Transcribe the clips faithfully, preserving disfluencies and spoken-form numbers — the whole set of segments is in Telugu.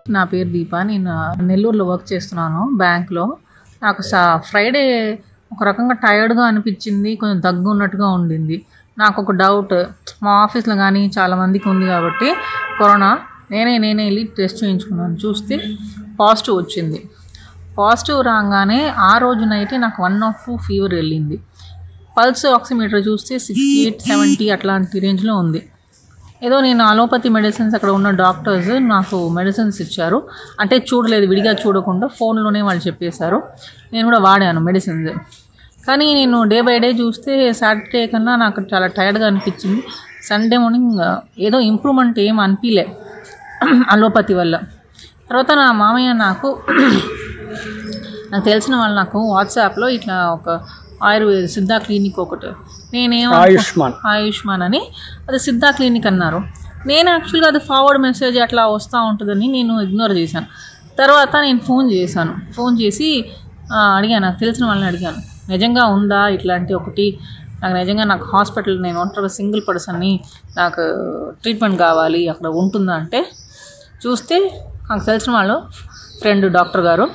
నా పేరు దీప. నేను నెల్లూరులో వర్క్ చేస్తున్నాను బ్యాంక్లో. నాకు సా ఫ్రైడే ఒక రకంగా టైర్డ్గా అనిపించింది, కొంచెం దగ్గు ఉన్నట్టుగా ఉండింది. నాకు ఒక డౌట్, మా ఆఫీస్లో కానీ చాలామందికి ఉంది కాబట్టి కరోనా, నేనే నేనే వెళ్ళి టెస్ట్ చేయించుకున్నాను. చూస్తే పాజిటివ్ వచ్చింది. పాజిటివ్ రాగానే ఆ రోజు నైటే నాకు వన్ నాట్ టూ ఫీవర్ వెళ్ళింది. పల్స్ ఆక్సిమీటర్ చూస్తే సిక్స్టీ ఎయిట్ సెవెంటీ అట్లాంటి రేంజ్లో ఉంది. ఏదో నేను అలోపతి మెడిసిన్స్ అక్కడ ఉన్న డాక్టర్స్ నాకు మెడిసిన్స్ ఇచ్చారు, అంటే చూడలేదు, విడిగా చూడకుండా ఫోన్లోనే వాళ్ళు చెప్పేశారు. నేను కూడా వాడాను మెడిసిన్స్. కానీ నేను డే బై డే చూస్తే సాటర్డే కన్నా నాకు చాలా టైర్డ్గా అనిపించింది. సండే మార్నింగ్ ఏదో ఇంప్రూవ్మెంట్ ఏం అనిపించలే అలోపతి వల్ల. తర్వాత నా మామయ్య నాకు నాకు తెలిసిన వాళ్ళు నాకు వాట్సాప్లో ఇట్లా ఒక ఆయుర్వేద సిద్ధా క్లినిక్ ఒకటి, నేనేమో ఆయుష్మాన్ ఆయుష్మాన్ అని అది సిద్ధా క్లినిక్ అన్నారు. నేను యాక్చువల్గా అది ఫార్వర్డ్ మెసేజ్ అట్లా వస్తూ ఉంటుందని నేను ఇగ్నోర్ చేశాను. తర్వాత నేను ఫోన్ చేశాను. ఫోన్ చేసి అడిగాను, నాకు తెలిసిన వాళ్ళని అడిగాను, నిజంగా ఉందా ఇట్లాంటి ఒకటి, నాకు నిజంగా నాకు హాస్పిటల్, నేను ఒంటరిగా సింగిల్ పర్సన్ని, నాకు ట్రీట్మెంట్ కావాలి, అక్కడ ఉంటుందా అంటే చూస్తే నాకు తెలిసిన వాళ్ళు ఫ్రెండ్ డాక్టర్ గారు,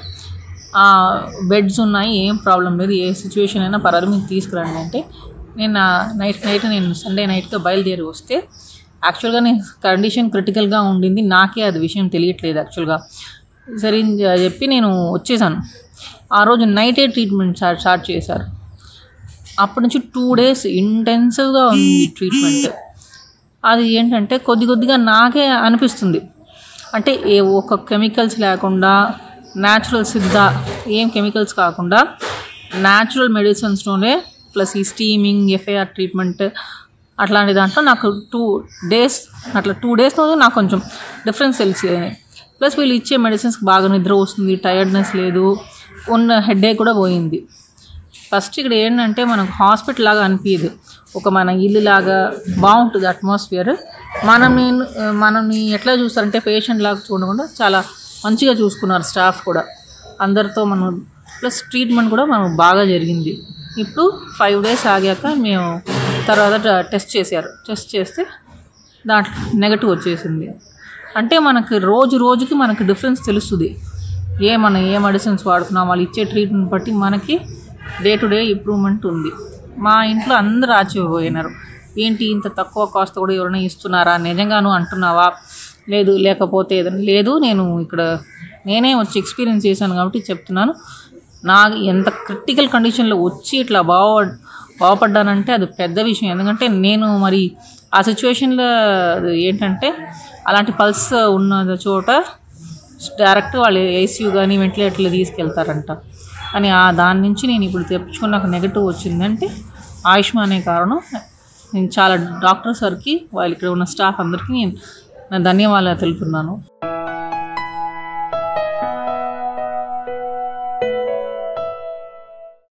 బెడ్స్ ఉన్నాయి, ఏం ప్రాబ్లం లేదు, ఏ సిచ్యువేషన్ అయినా పర్వాలేదు, మీకు తీసుకురండి అంటే, నేను నైట్ నైట్ నేను సండే నైట్గా బయలుదేరి వస్తే యాక్చువల్గా నేను కండిషన్ క్రిటికల్గా ఉండింది, నాకే అది విషయం తెలియట్లేదు యాక్చువల్గా. సరే చెప్పి నేను వచ్చేసాను. ఆ రోజు నైటే ట్రీట్మెంట్ స్టార్ట్ స్టార్ట్ చేశారు. అప్పటి నుంచి టూ డేస్ ఇంటెన్సివ్గా ఉంది ట్రీట్మెంట్. అది ఏంటంటే కొద్ది కొద్దిగా నాకే అనిపిస్తుంది, అంటే ఏ ఒక కెమికల్స్ లేకుండా న్యాచురల్ సిద్ధ, ఏం కెమికల్స్ కాకుండా న్యాచురల్ మెడిసిన్స్లోనే ప్లస్ ఈ స్టీమింగ్, ఎఫ్ఐఆర్ ట్రీట్మెంట్ అట్లాంటి దాంట్లో నాకు టూ డేస్ అట్లా టూ డేస్లో నాకు కొంచెం డిఫరెన్స్ తెలిసింది. ప్లస్ వీళ్ళు ఇచ్చే మెడిసిన్స్కి బాగా నిద్ర వస్తుంది, టైర్డ్నెస్ లేదు, ఉన్న హెడేక్ కూడా పోయింది. ఫస్ట్ ఇక్కడ ఏంటంటే మనకు హాస్పిటల్ లాగా అనిపించదు, ఒక మన ఇల్లు లాగా బాగుంటుంది అట్మాస్ఫియర్. మనం నేను మనల్ని ఎట్లా చూస్తారంటే పేషెంట్ లాగా చూడకుండా చాలా మంచిగా చూసుకున్నారు స్టాఫ్ కూడా అందరితో. మనం ప్లస్ ట్రీట్మెంట్ కూడా మనం బాగా జరిగింది. ఇప్పుడు ఫైవ్ డేస్ ఆగాక మేము తర్వాత టెస్ట్ చేశారు. టెస్ట్ చేస్తే దాంట్లో నెగటివ్ వచ్చేసింది. అంటే మనకు రోజు రోజుకి మనకు డిఫరెన్స్ తెలుస్తుంది, ఏ మనం ఏ మెడిసిన్స్ వాడుతున్నాం, వాళ్ళు ఇచ్చే ట్రీట్మెంట్ బట్టి మనకి డే టు డే ఇంప్రూవ్మెంట్ ఉంది. మా ఇంట్లో అందరూ ఆశ్చర్యపోయినారు, ఏంటి ఇంత తక్కువ కాస్ట్ కూడా ఎవరైనా ఇస్తున్నారా, నిజంగాను అంటున్నావా, లేదు లేకపోతే ఏదైనా లేదు, నేను ఇక్కడ నేనే వచ్చి ఎక్స్పీరియన్స్ చేశాను కాబట్టి చెప్తున్నాను. నాకు ఎంత క్రిటికల్ కండిషన్లో వచ్చి ఇట్లా బావ బాగుపడ్డానంటే అది పెద్ద విషయం. ఎందుకంటే నేను మరి ఆ సిచ్యువేషన్లో ఏంటంటే అలాంటి పల్స్ ఉన్న చోట డైరెక్ట్ వాళ్ళు ఐసీయూ కానీ వెంటిలేటర్లు తీసుకెళ్తారంట. అని ఆ దాని నుంచి నేను ఇప్పుడు తెప్పించుకుని నాకు నెగటివ్ వచ్చిందంటే ఆయుష్మానే కారణం. నేను చాలా డాక్టర్ సార్కి, వాళ్ళు ఇక్కడ ఉన్న స్టాఫ్ అందరికీ నేను నా ధన్యవాదాలు తెలుపుతున్నాను.